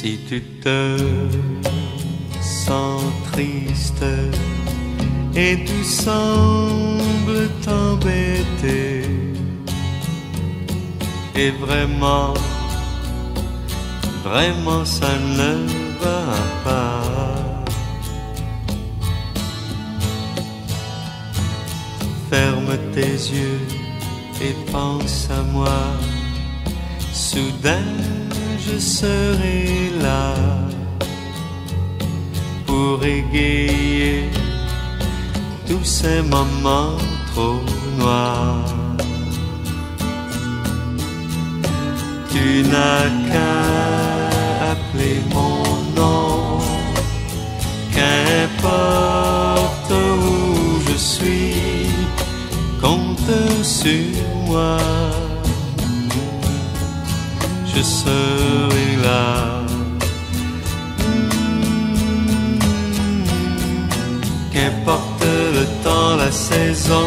Si tu te sens triste et tu sembles t'embêter, et vraiment, vraiment ça ne va pas. Ferme tes yeux et pense à moi. Soudain je serai là pour égayer tous ces moments trop noirs. Tu n'as qu'à appeler mon nom, qu'importe où je suis, compte sur moi, je serai là. Qu'importe le temps, la saison,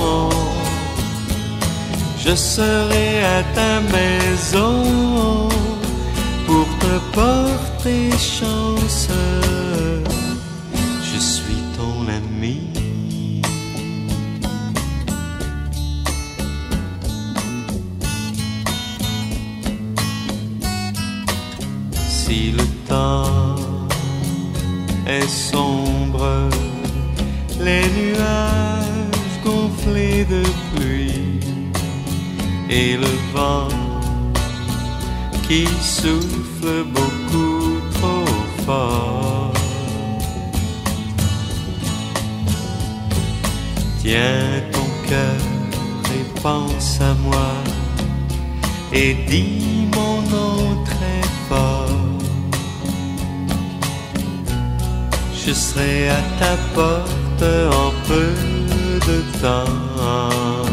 je serai à ta maison pour te porter chance. Je suis ton ami. Si le temps est sombre, les nuages gonflés de pluie et le vent qui souffle beaucoup trop fort, tiens ton cœur et pense à moi et dis mon nom très fort. Je serai à ta porte en peu de temps.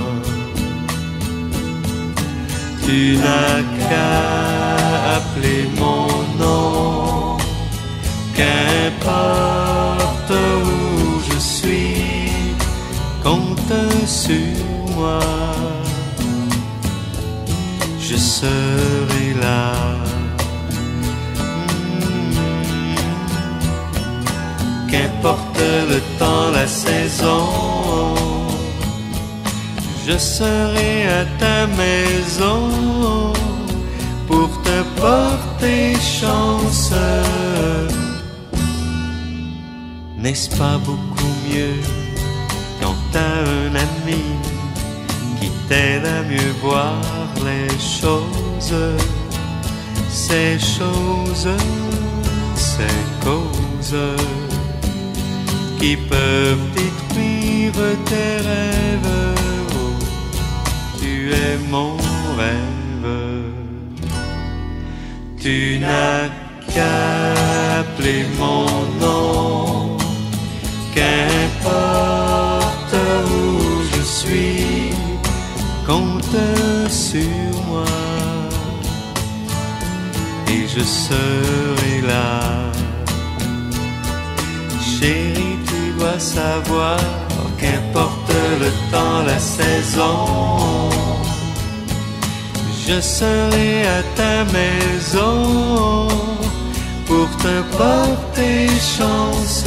Tu n'as qu'à appeler mon nom, qu'importe où je suis, compte sur moi, je serai là. Qu'importe le temps, la saison, je serai à ta maison pour te porter chance. N'est-ce pas beaucoup mieux quand t'as un ami qui t'aide à mieux voir les choses, ces choses, ces causes qui peuvent détruire tes rêves. Oh, tu es mon rêve. Tu n'as qu'à appeler mon nom, qu'importe où je suis, compte sur moi et je serai là. Chérie, tu dois savoir, qu'importe le temps, la saison, je serai à ta maison pour te porter chance.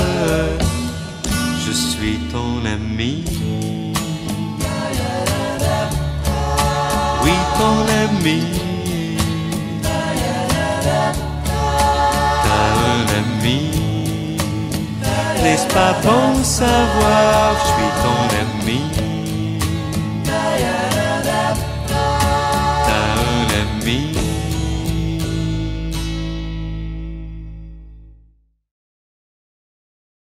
Je suis ton ami. Oui, ton ami. T'as un ami. N'est-ce pas bon savoir, je suis ton ami.